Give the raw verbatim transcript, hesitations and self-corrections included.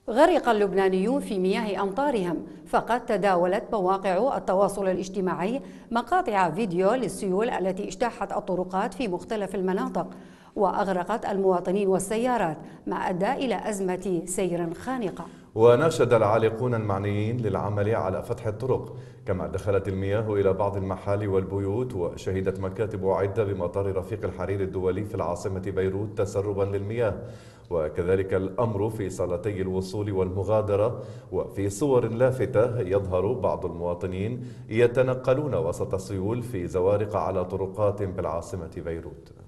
غرق اللبنانيون في مياه أمطارهم، فقد تداولت مواقع التواصل الاجتماعي مقاطع فيديو للسيول التي اجتاحت الطرقات في مختلف المناطق وأغرقت المواطنين والسيارات، ما أدى إلى أزمة سير خانقة. وناشد العالقون المعنيين للعمل على فتح الطرق، كما دخلت المياه إلى بعض المحال والبيوت، وشهدت مكاتب عدة بمطار رفيق الحرير الدولي في العاصمة بيروت تسربا للمياه، وكذلك الأمر في صالتي الوصول والمغادرة. وفي صور لافتة يظهر بعض المواطنين يتنقلون وسط السيول في زوارق على طرقات بالعاصمة بيروت.